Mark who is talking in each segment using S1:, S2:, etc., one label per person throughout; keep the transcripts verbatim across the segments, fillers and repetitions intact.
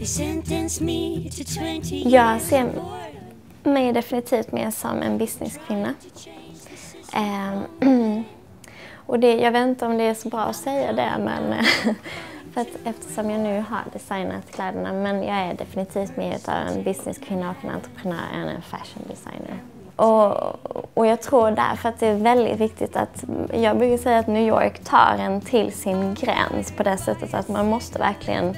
S1: Jag ser mig definitivt mer som en businesskvinna. Um, och det, jag vet inte om det är så bra att säga det, men för att, eftersom jag nu har designat kläderna, men jag är definitivt mer av en businesskvinna och en entreprenör än en fashion designer. Och, och jag tror därför att det är väldigt viktigt att, jag brukar säga att New York tar en till sin gräns på det sättet att man måste verkligen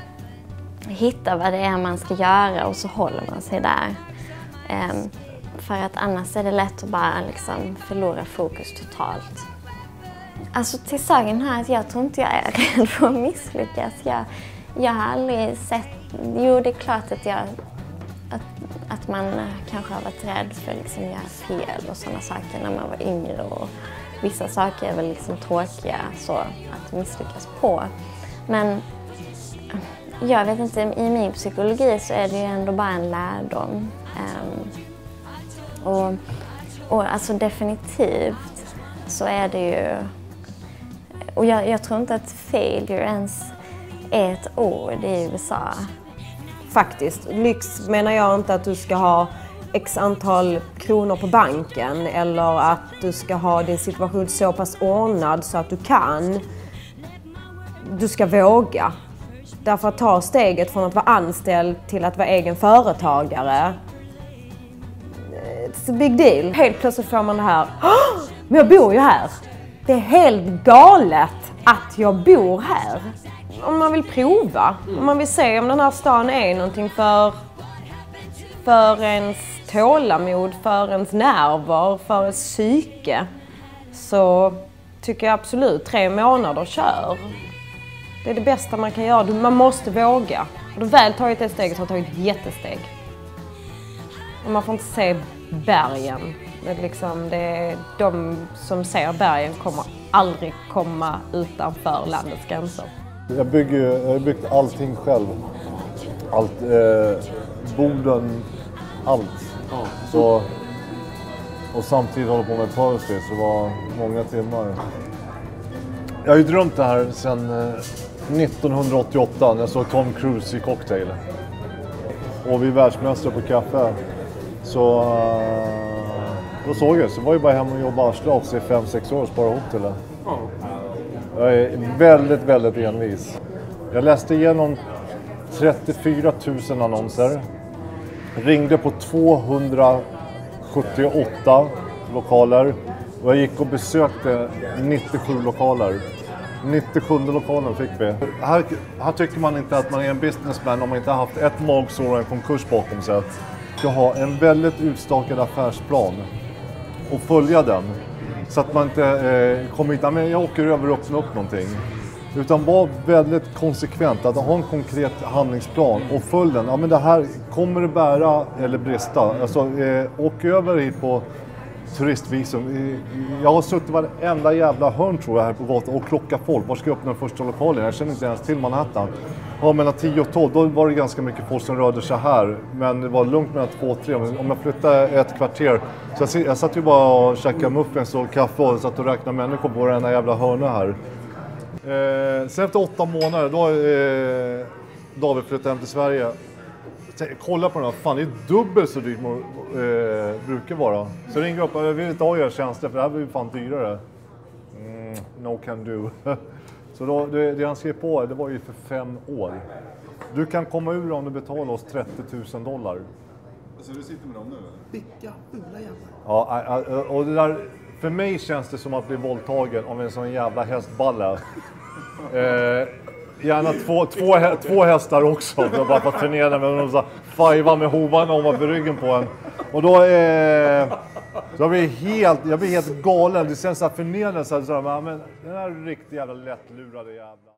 S1: hitta vad det är man ska göra och så håller man sig där. Um, för att annars är det lätt att bara liksom förlora fokus totalt. Alltså till saken här att jag tror inte jag är rädd för att misslyckas. Jag, jag har aldrig sett, jo det är klart att, jag, att, att man kanske har varit rädd för att liksom göra fel och sådana saker när man var yngre. Och vissa saker är väl liksom tråkiga så att misslyckas på. Men jag vet inte, i min psykologi så är det ju ändå bara en lärdom. Um, och, och alltså definitivt så är det ju, och jag, jag tror inte att failure ens är ett ord i U S A.
S2: Faktiskt, lyx menar jag inte att du ska ha x antal kronor på banken eller att du ska ha din situation så pass ordnad så att du kan. Du ska våga. Därför att ta steget från att vara anställd till att vara egen företagare. It's a big deal. Helt plötsligt får man det här, men jag bor ju här. Det är helt galet att jag bor här. Om man vill prova, om man vill se om den här stan är någonting för, för ens tålamod, för ens nerver, för ens psyke. Så tycker jag absolut, tre månader, kör. Det är det bästa man kan göra. Man måste våga. Och du väl tagit det steget har tagit ett jättesteg. Och man får inte se bergen. Det är liksom, det är de som ser bergen kommer aldrig komma utanför landets gränser.
S3: Jag, bygger, jag har byggt allting själv. Allt, eh, borden, allt. Så, och samtidigt håller på med powerstay, så det var många timmar. Jag har ju drömt det här sedan nittonhundraåttioåtta när jag såg Tom Cruise i Cocktail. Och vi är världsmästare på kaffe. Så då såg jag, så var jag bara hemma och jobbade arslet i fem sex år och spara ihop till det. Jag är väldigt, väldigt envis. Jag läste igenom trettiofyra tusen annonser. Ringde på tvåhundrasjuttioåtta lokaler. Och jag gick och besökte nittiosju lokaler. nittiosju lokalen fick vi. Här, här tycker man inte att man är en businessman om man inte har haft ett magsår och en konkurs bakom sig. Att ska ha en väldigt utstakad affärsplan och följa den. Så att man inte eh, kommer hit, men jag åker över och öppnar upp någonting. Utan var väldigt konsekvent, att ha en konkret handlingsplan och följ den. Ja, men det här kommer det bära eller brista. Alltså, eh, åk över hit på turistvisum. Jag har suttit varenda jävla hörn tror jag här på gatan och klockat folk. Var ska jag öppna den första lokalen? Jag känner inte ens till Manhattan. Ja, mellan tio och tolv, då var det ganska mycket folk som rörde sig här. Men det var lugnt mellan två och tre. Om jag flyttade ett kvarter, så jag, jag satt ju bara och käkade muffins och kaffe och satt och räknade människor på varenda jävla hörna här. Eh, sen efter åtta månader, då eh, David flyttade hem till Sverige. Kolla på den här, fan det är dubbelt så dyrt man eh, brukar vara. Så ringer upp, jag vill inte ha era tjänster för det här blir fan dyrare. Mm, no can do. Så då, det, det han skrev på, det var ju för fem år. Du kan komma ur om du betalar oss trettio tusen dollar.
S4: Så du sitter med dem nu?
S5: Vilka fula jävlar.
S3: Ja, och det där, för mig känns det som att bli våldtagen av en sån jävla hästballa. eh, Gärna två, två, två hästar också, för att bara få turnera med dem, så fajva med hovarna om var på ryggen på en. Och då är så jag blir helt, jag blir helt galen. Det känns så här förnedrande, så här, men den här riktigt jävla lättlurade jävla.